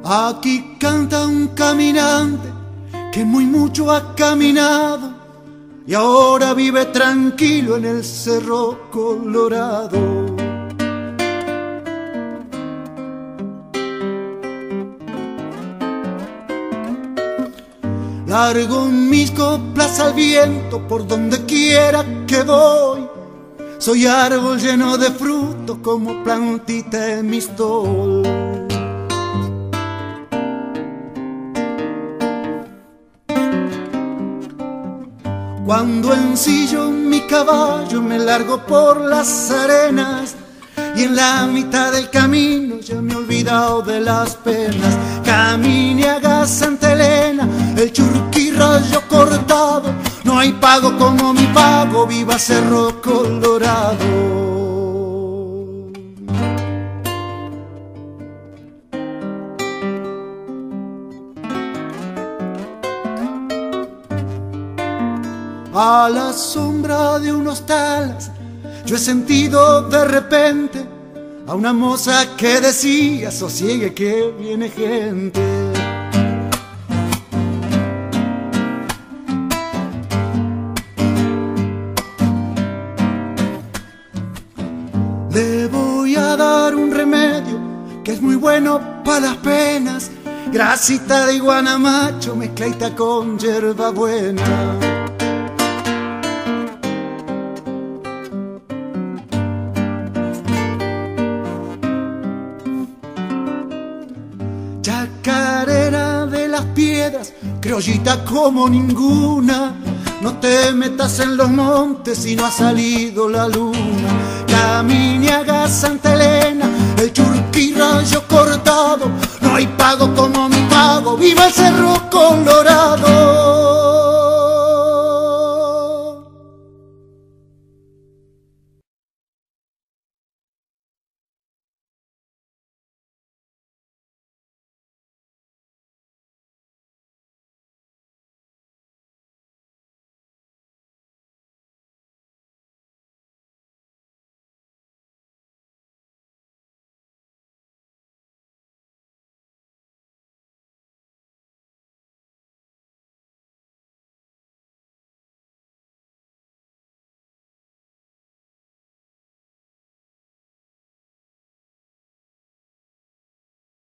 Aquí canta un caminante que muy mucho ha caminado y ahora vive tranquilo en el Cerro Colorado. Largo mis coplas al viento por donde quiera que voy. Soy árbol lleno de frutos como plantita en mi stol. Cuando ensillo mi caballo me largo por las arenas y en la mitad del camino ya me he olvidado de las penas. Camine haga Santa Elena, el Churquirrayo cortado, no hay pago como mi pago, viva Cerro Colorado. A la sombra de unos talas yo he sentido de repente a una moza que decía: sosiegue que viene gente. Le voy a dar un remedio que es muy bueno para las penas, grasita de iguanamacho mezcladita con hierbabuena. Chacarera de las piedras, criollita como ninguna, no te metas en los montes si no ha salido la luna. Camine haga Santa Elena, el Churquirrayo cortado, no hay pago como mi pago, viva el Cerro Colorado.